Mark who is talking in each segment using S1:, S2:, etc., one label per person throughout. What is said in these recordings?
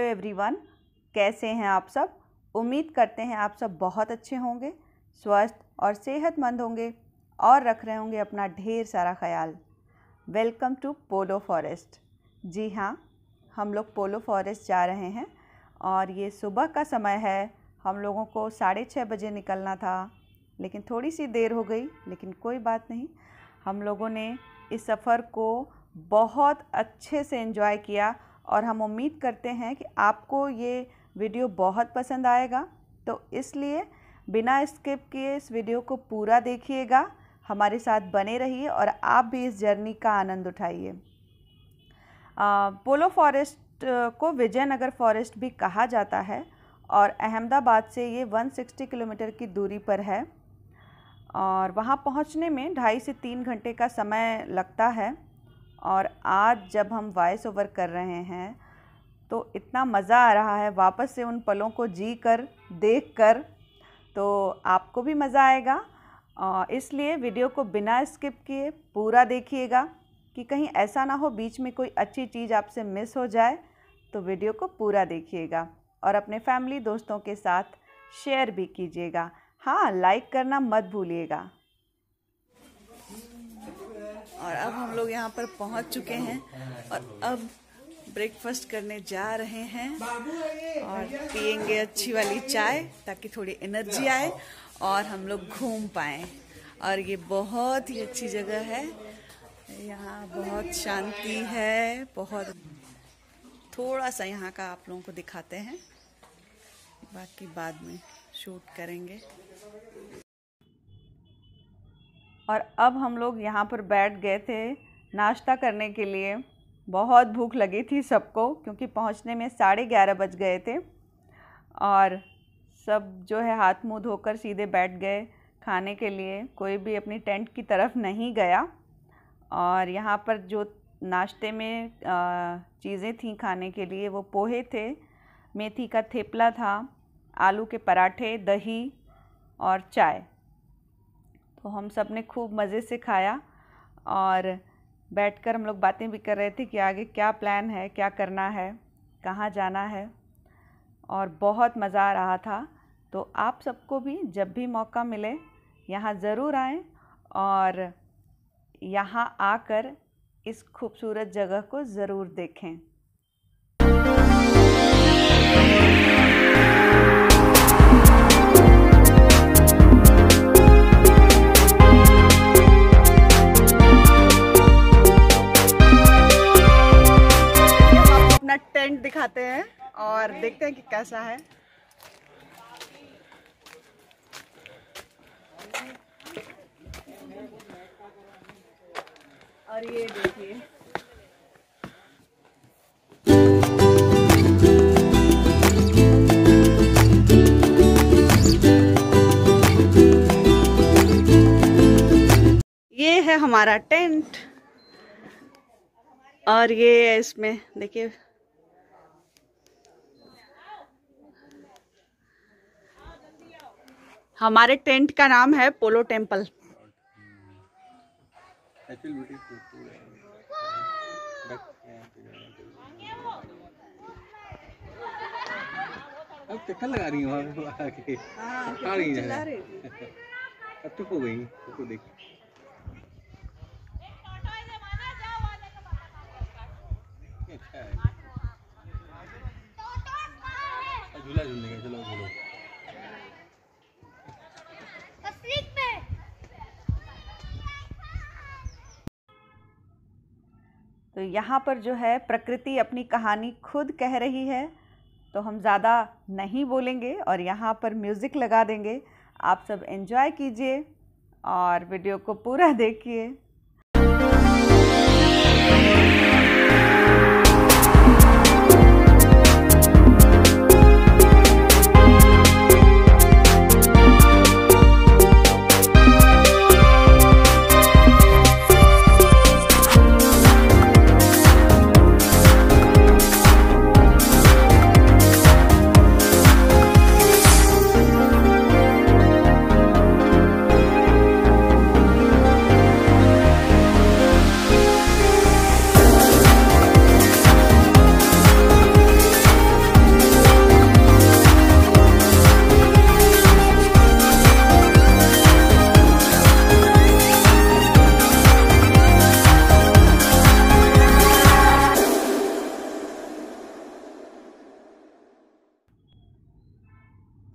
S1: Everyone, कैसे हैं आप सब। उम्मीद करते हैं आप सब बहुत अच्छे होंगे, स्वस्थ और सेहतमंद होंगे और रख रहे होंगे अपना ढेर सारा ख्याल। Welcome to Polo forest. जी हाँ, हम लोग पोलो फॉरेस्ट जा रहे हैं और ये सुबह का समय है। हम लोगों को 6:30 बजे निकलना था, लेकिन थोड़ी सी देर हो गई, लेकिन कोई बात नहीं। हम लोगों ने इस सफ़र को बहुत अच्छे से एंजॉय किया और हम उम्मीद करते हैं कि आपको ये वीडियो बहुत पसंद आएगा। तो इसलिए बिना स्किप किए इस वीडियो को पूरा देखिएगा, हमारे साथ बने रहिए और आप भी इस जर्नी का आनंद उठाइए। पोलो फॉरेस्ट को विजयनगर फॉरेस्ट भी कहा जाता है और अहमदाबाद से ये 160 किलोमीटर की दूरी पर है और वहाँ पहुँचने में 2.5 से 3 घंटे का समय लगता है। और आज जब हम वॉइस ओवर कर रहे हैं तो इतना मज़ा आ रहा है वापस से उन पलों को जी कर देख कर, तो आपको भी मज़ा आएगा। इसलिए वीडियो को बिना स्किप किए पूरा देखिएगा कि कहीं ऐसा ना हो बीच में कोई अच्छी चीज़ आपसे मिस हो जाए। तो वीडियो को पूरा देखिएगा और अपने फैमिली दोस्तों के साथ शेयर भी कीजिएगा। हाँ, लाइक करना मत भूलिएगा। और अब हम लोग यहाँ पर पहुँच चुके हैं और अब ब्रेकफास्ट करने जा रहे हैं और पियेंगे अच्छी वाली चाय ताकि थोड़ी एनर्जी आए और हम लोग घूम पाएँ। और ये बहुत ही अच्छी जगह है, यहाँ बहुत शांति है। बहुत थोड़ा सा यहाँ का आप लोगों को दिखाते हैं, बाकी बाद में शूट करेंगे। और अब हम लोग यहाँ पर बैठ गए थे नाश्ता करने के लिए। बहुत भूख लगी थी सबको क्योंकि पहुँचने में 11:30 बज गए थे और सब जो है हाथ मुँह धोकर सीधे बैठ गए खाने के लिए। कोई भी अपनी टेंट की तरफ नहीं गया। और यहाँ पर जो नाश्ते में चीज़ें थीं खाने के लिए वो पोहे थे, मेथी का थेपला था, आलू के पराठे, दही और चाय। तो हम सब ने खूब मज़े से खाया और बैठकर हम लोग बातें भी कर रहे थे कि आगे क्या प्लान है, क्या करना है, कहाँ जाना है। और बहुत मज़ा आ रहा था। तो आप सबको भी जब भी मौका मिले यहाँ ज़रूर आएँ और यहाँ आकर इस खूबसूरत जगह को ज़रूर देखें। अपना टेंट दिखाते हैं और देखते हैं कि कैसा है। और ये देखिए, ये है हमारा टेंट और ये इसमें देखिए हमारे टेंट का नाम है पोलो टेम्पल।
S2: अब चक्कर लगा रही हूँ आके।
S1: हाँ, चिल्ला रही थी।
S2: अब चुप हो गई उसको देख। झूला झूलने का, चलो झूलो।
S1: तो यहाँ पर जो है प्रकृति अपनी कहानी खुद कह रही है, तो हम ज़्यादा नहीं बोलेंगे और यहाँ पर म्यूज़िक लगा देंगे। आप सब एंजॉय कीजिए और वीडियो को पूरा देखिए।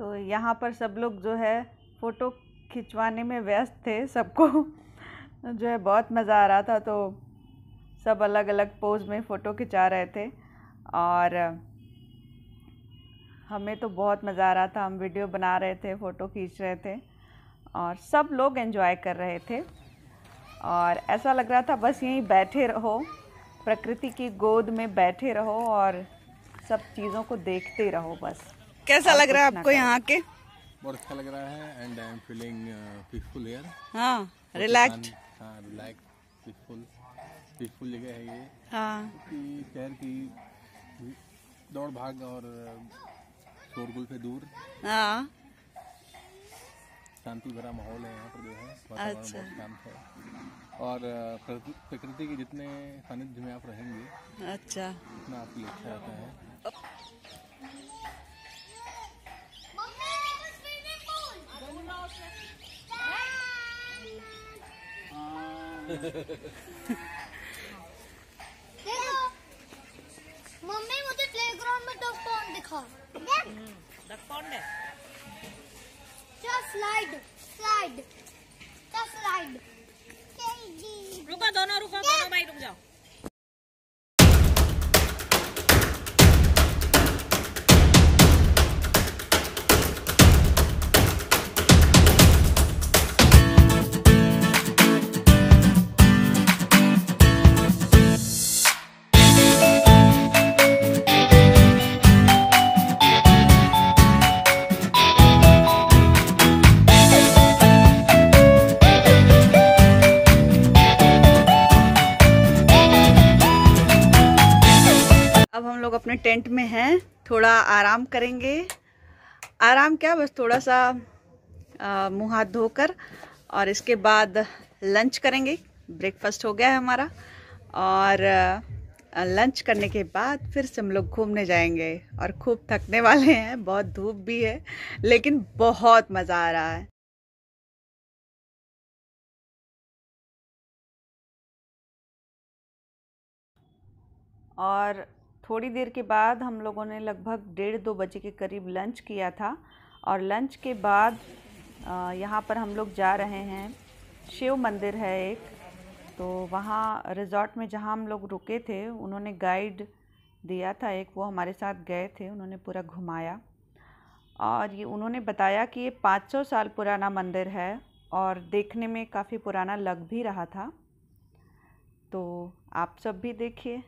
S1: तो यहाँ पर सब लोग जो है फ़ोटो खिंचवाने में व्यस्त थे। सबको जो है बहुत मज़ा आ रहा था, तो सब अलग अलग पोज में फ़ोटो खिंचा रहे थे और हमें तो बहुत मज़ा आ रहा था। हम वीडियो बना रहे थे, फ़ोटो खींच रहे थे और सब लोग एंजॉय कर रहे थे और ऐसा लग रहा था बस यहीं बैठे रहो, प्रकृति की गोद में बैठे रहो और सब चीज़ों को देखते रहो बस। कैसा लग रहा है आपको यहाँ के?
S2: बहुत अच्छा लग रहा है and I am feeling peaceful here.
S1: हाँ, रिलैक्स्ड।
S2: हाँ, रिलैक्स, पीसफुल जगह है ये।
S1: हाँ,
S2: कि शहर की दौड़ भाग और शोरगुल से दूर
S1: हाँ,
S2: शांति भरा माहौल है यहाँ पर, जो है वातावरण बहुत शांत है और प्रकृति के जितने सानिध्य में आप रहेंगे
S1: अच्छा,
S2: उतना आपके लिए अच्छा रहता है।
S3: मम्मी मुझे प्लेग्राउंड में डक पॉन्ड दिखा।
S1: डक पॉन्ड है?
S3: Slide slide slide.
S1: रुको दोनों भाई रुक जाओ। अब हम लोग अपने टेंट में हैं, थोड़ा आराम करेंगे। आराम क्या, बस थोड़ा सा मुंह हाथ धोकर और इसके बाद लंच करेंगे। ब्रेकफास्ट हो गया है हमारा और लंच करने के बाद फिर से हम लोग घूमने जाएंगे और खूब थकने वाले हैं। बहुत धूप भी है लेकिन बहुत मज़ा आ रहा है। और थोड़ी देर के बाद हम लोगों ने लगभग 1:30-2 बजे के करीब लंच किया था और लंच के बाद यहाँ पर हम लोग जा रहे हैं। शिव मंदिर है एक, तो वहाँ रिज़ॉर्ट में जहाँ हम लोग रुके थे उन्होंने गाइड दिया था एक, वो हमारे साथ गए थे, उन्होंने पूरा घुमाया और ये उन्होंने बताया कि ये 500 साल पुराना मंदिर है और देखने में काफ़ी पुराना लग भी रहा था। तो आप सब भी देखिए।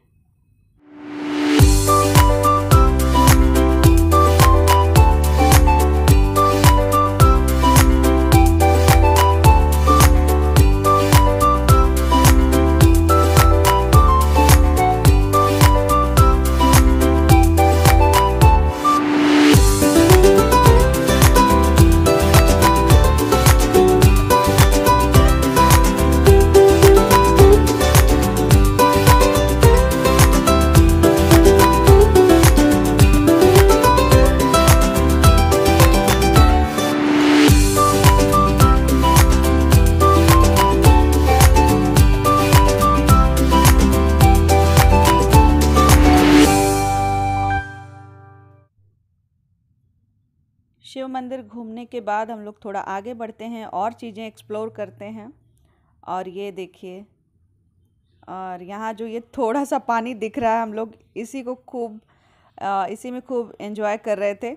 S1: शिव मंदिर घूमने के बाद हम लोग थोड़ा आगे बढ़ते हैं और चीज़ें एक्सप्लोर करते हैं। और ये देखिए, और यहाँ जो ये थोड़ा सा पानी दिख रहा है, हम लोग इसी में खूब एंजॉय कर रहे थे।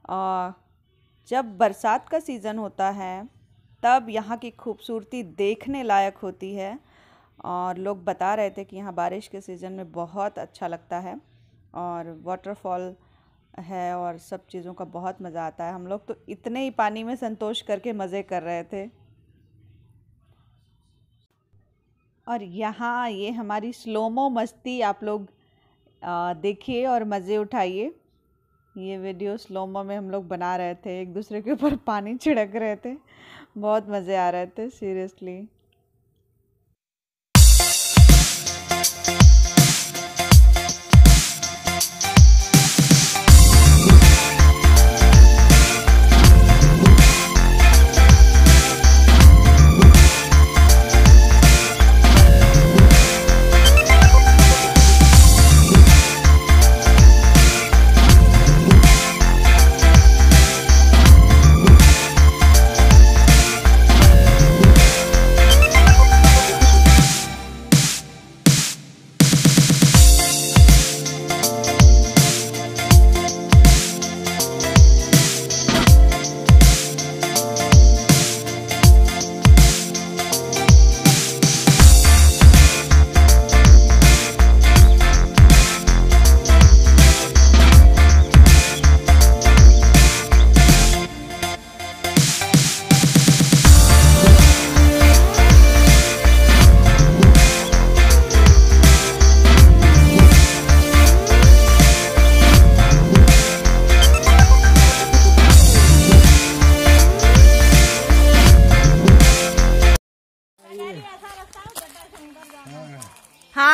S1: जब बरसात का सीज़न होता है तब यहाँ की खूबसूरती देखने लायक होती है और लोग बता रहे थे कि यहाँ बारिश के सीज़न में बहुत अच्छा लगता है और वाटरफॉल है और सब चीज़ों का बहुत मज़ा आता है। हम लोग तो इतने ही पानी में संतोष करके मज़े कर रहे थे। और यहाँ ये हमारी स्लोमो मस्ती आप लोग देखिए और मज़े उठाइए। ये वीडियो स्लोमो में हम लोग बना रहे थे, एक दूसरे के ऊपर पानी छिड़क रहे थे, बहुत मज़े आ रहे थे सीरियसली।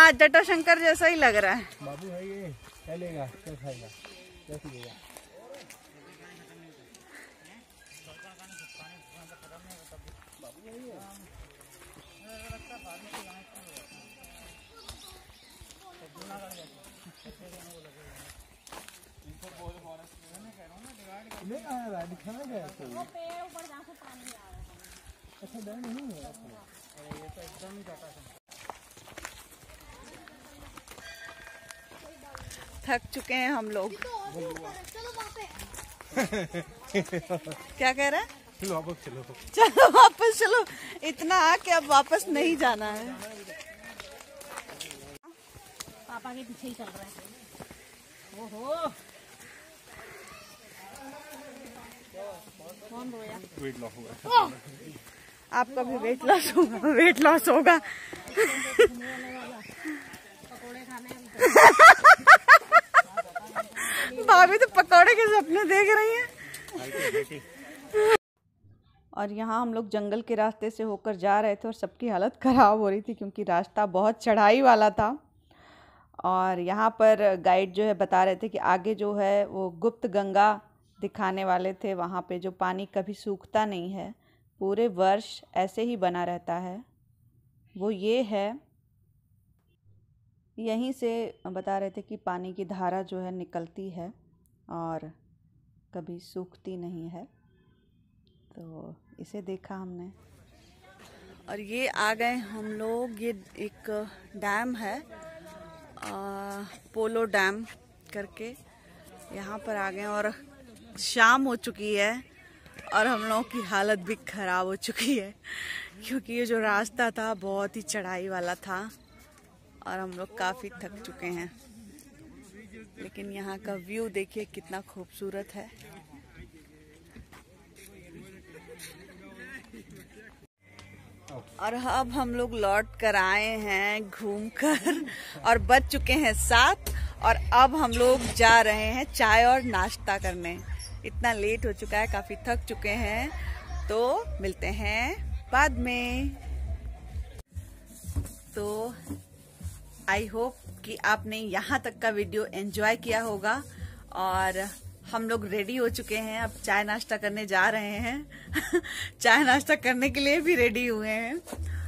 S1: हाँ, जटाशंकर जैसा ही लग रहा है।
S2: बाबू है ये, क्या लेगा, क्या खाएगा, क्या पीएगा? नहीं आ रहा है, दिखाना क्या है? अच्छा डर नहीं है, ये तो एकदम ही
S1: थक चुके हैं हम लोग।
S3: चलो वहाँ पे।
S1: क्या कह रहा है?
S2: चलो वापस चलो,
S1: चलो वापस चलो। इतना आके अब वापस नहीं जाना है।
S4: पापा के पीछे ही चल रहा है। ओहो, कौन रोया?
S2: वेट लॉस होगा।
S1: आपका भी वेट लॉस होगा, वेट लॉस होगा।
S4: पकोड़े खाने
S1: भाभी तो पकौड़े के सपने देख रही हैं। और यहाँ हम लोग जंगल के रास्ते से होकर जा रहे थे और सबकी हालत ख़राब हो रही थी क्योंकि रास्ता बहुत चढ़ाई वाला था। और यहाँ पर गाइड जो है बता रहे थे कि आगे जो है वो गुप्त गंगा दिखाने वाले थे, वहाँ पे जो पानी कभी सूखता नहीं है, पूरे वर्ष ऐसे ही बना रहता है, वो ये है। यहीं से बता रहे थे कि पानी की धारा जो है निकलती है और कभी सूखती नहीं है। तो इसे देखा हमने। और ये आ गए हम लोग, ये एक डैम है, पोलो डैम करके, यहाँ पर आ गए और शाम हो चुकी है और हम लोगों की हालत भी ख़राब हो चुकी है क्योंकि ये जो रास्ता था बहुत ही चढ़ाई वाला था और हम लोग काफ़ी थक चुके हैं। लेकिन यहाँ का व्यू देखिए कितना खूबसूरत है। और अब हम लोग लौट कर आए हैं घूमकर और बज चुके हैं 7 और अब हम लोग जा रहे हैं चाय और नाश्ता करने। इतना लेट हो चुका है, काफ़ी थक चुके हैं, तो मिलते हैं बाद में। तो आई होप कि आपने यहाँ तक का वीडियो एंजॉय किया होगा और हम लोग रेडी हो चुके हैं, अब चाय नाश्ता करने जा रहे हैं। चाय नाश्ता करने के लिए भी रेडी हुए हैं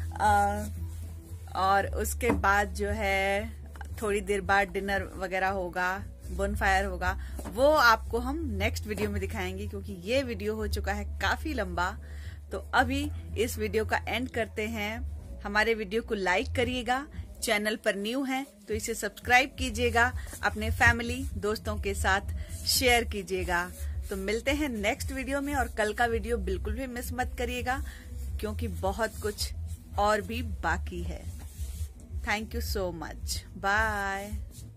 S1: और उसके बाद जो है थोड़ी देर बाद डिनर वगैरह होगा, बोनफायर होगा, वो आपको हम नेक्स्ट वीडियो में दिखाएंगे क्योंकि ये वीडियो हो चुका है काफी लंबा। तो अभी इस वीडियो का एंड करते हैं। हमारे वीडियो को लाइक करिएगा, चैनल पर न्यू हैं तो इसे सब्सक्राइब कीजिएगा, अपने फैमिली दोस्तों के साथ शेयर कीजिएगा। तो मिलते हैं नेक्स्ट वीडियो में और कल का वीडियो बिल्कुल भी मिस मत करिएगा क्योंकि बहुत कुछ और भी बाकी है। Thank you so much, bye.